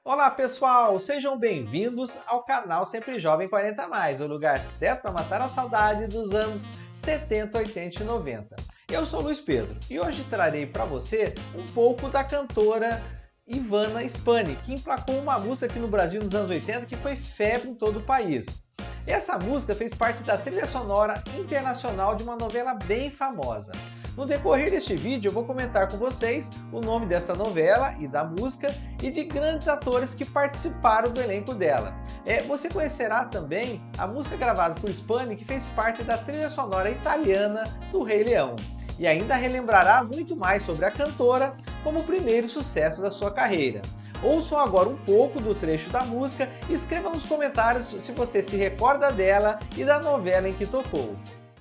Olá pessoal, sejam bem-vindos ao canal Sempre Jovem 40+, o lugar certo para matar a saudade dos anos 70, 80 e 90. Eu sou Luiz Pedro e hoje trarei para você um pouco da cantora Ivana Spani, que emplacou uma música aqui no Brasil nos anos 80 que foi febre em todo o país. Essa música fez parte da trilha sonora internacional de uma novela bem famosa. No decorrer deste vídeo eu vou comentar com vocês o nome dessa novela e da música e de grandes atores que participaram do elenco dela. Você conhecerá também a música gravada por Spani, que fez parte da trilha sonora italiana do Rei Leão. E ainda relembrará muito mais sobre a cantora como o primeiro sucesso da sua carreira. Ouçam agora um pouco do trecho da música e escreva nos comentários se você se recorda dela e da novela em que tocou.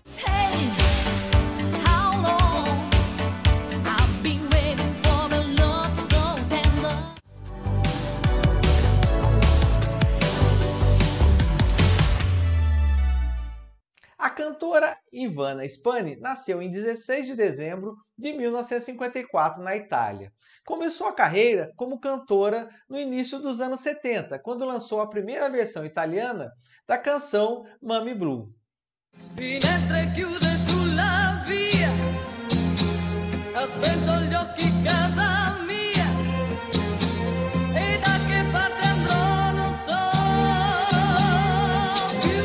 A cantora Ivana Spani nasceu em 16 de dezembro de 1954 na Itália. Começou a carreira como cantora no início dos anos 70, quando lançou a primeira versão italiana da canção Mami Blue. Finestre chiuse sulla via, aspetto gli occhi casa mia, e da che parte andrò non so più.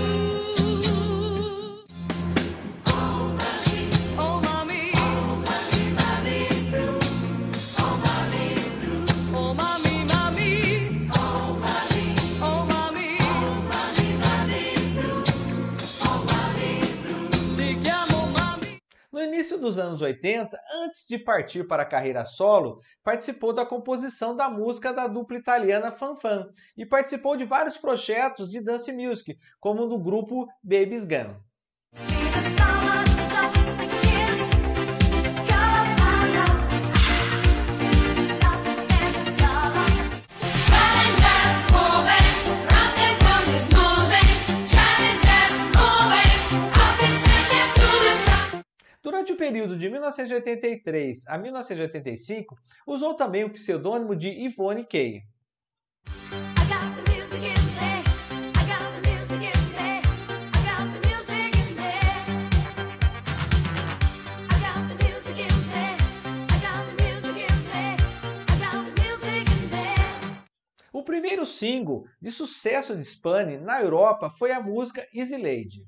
Oh mami, oh mami, mami blue, oh mami blue, oh mami, mami, oh mami, oh mami, oh mami, mami blue, oh mami blue, ti chiamo mami. No início dos anos 80, antes de partir para a carreira solo, participou da composição da música da dupla italiana Fan Fan e participou de vários projetos de dance music, como no grupo Baby's Gone. Durante o período de 1983 a 1985, usou também o pseudônimo de Yvonne Kay. O primeiro single de sucesso de Spani na Europa foi a música Easy Lady.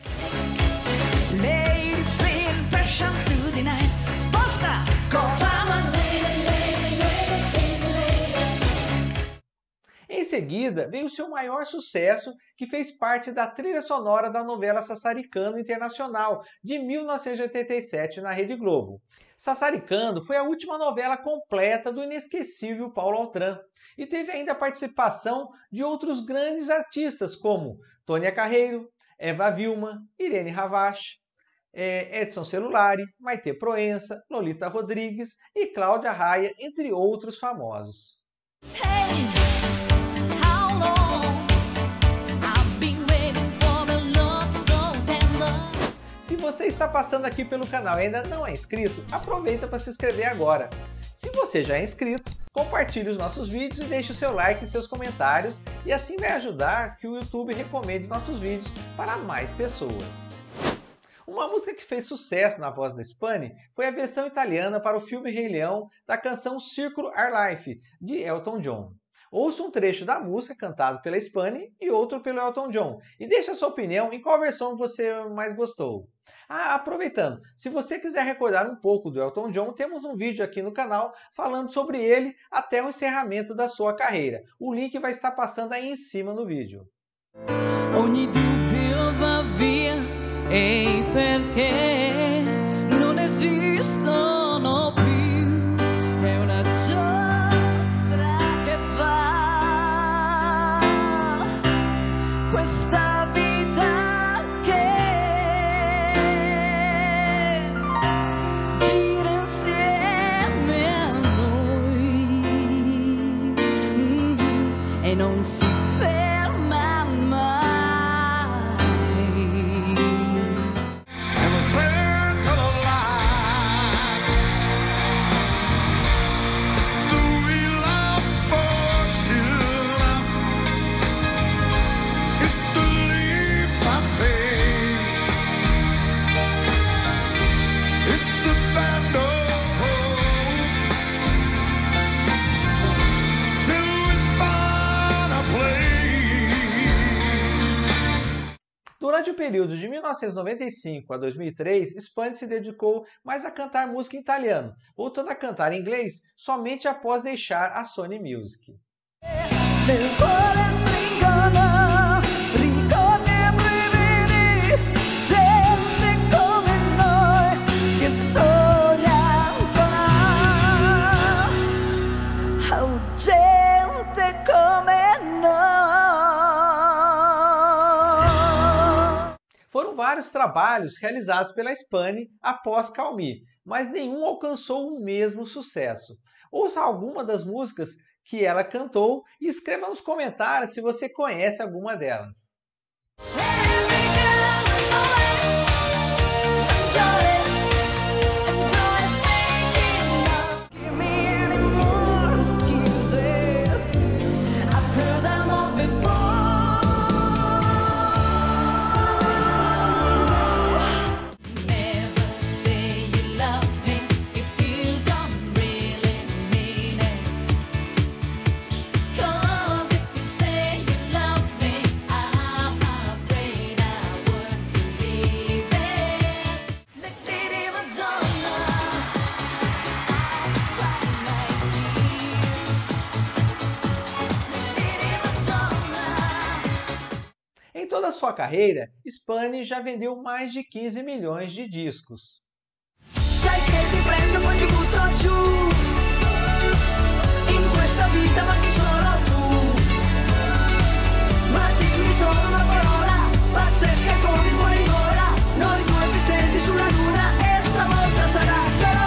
Em seguida, veio seu maior sucesso, que fez parte da trilha sonora da novela Sassaricando Internacional, de 1987, na Rede Globo. Sassaricando foi a última novela completa do inesquecível Paulo Altran, e teve ainda a participação de outros grandes artistas, como Tônia Carreiro, Eva Vilma, Irene Ravache, Edson Celulari, Maitê Proença, Lolita Rodrigues e Cláudia Raia, entre outros famosos. Se você está passando aqui pelo canal e ainda não é inscrito, aproveita para se inscrever agora. Se você já é inscrito, compartilhe os nossos vídeos e deixe o seu like e seus comentários, e assim vai ajudar que o YouTube recomende nossos vídeos para mais pessoas. Uma música que fez sucesso na voz da Spani foi a versão italiana para o filme Rei Leão da canção Circle Our Life, de Elton John. Ouça um trecho da música cantado pela Spani e outro pelo Elton John, e deixe a sua opinião em qual versão você mais gostou. Aproveitando, se você quiser recordar um pouco do Elton John, temos um vídeo aqui no canal falando sobre ele até o encerramento da sua carreira. O link vai estar passando aí em cima no vídeo. Ogni dubbio va via, e perché non esistono più, è una giostra che va, questa vita che gira insieme a noi, e non si ferma mai. To período de 1995 a 2003, Spani se dedicou mais a cantar música em italiano, voltando a cantar em inglês somente após deixar a Sony Music. Foram vários trabalhos realizados pela Spani após Call Me, mas nenhum alcançou o mesmo sucesso. Ouça alguma das músicas que ela cantou e escreva nos comentários se você conhece alguma delas. Em toda a sua carreira, Spani já vendeu mais de 15 milhões de discos. Sai che ti prendo poi ti butto giù. In questa vita manchi solo tu. Ma dimmi solo una parola pazzesca con il cuore in gola. Noi due distesi sulla luna e stavolta sarà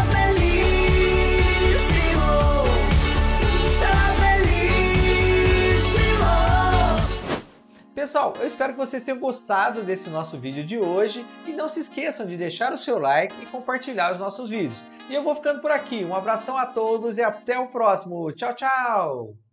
bellissimo. Sarà bellissimo. Pessoal, eu espero que vocês tenham gostado desse nosso vídeo de hoje e não se esqueçam de deixar o seu like e compartilhar os nossos vídeos. E eu vou ficando por aqui. Um abração a todos e até o próximo. Tchau, tchau!